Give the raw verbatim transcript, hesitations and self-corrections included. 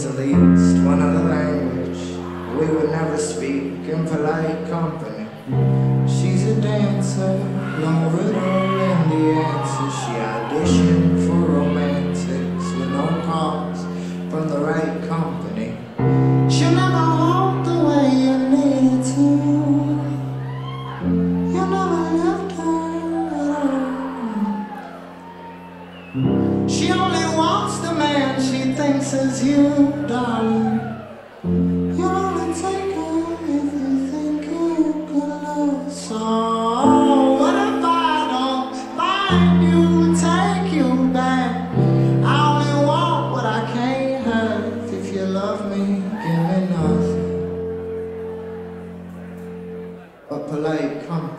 is at least one other language we would never speak in polite company. She's a dancer, long riddle and the answer. She auditioned for romantics with no calls from the right company. She'll never walk the way you needed to. You never left her at all. She only wants the man she thinks is you, darling. You'll only take her if you think you could love. So what if I don't find you, take you back? I only want what I can't have. If you love me, give me nothing but polite company.